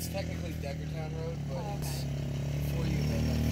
It's technically Deckertown Road, but Oh, it's okay. before you hit like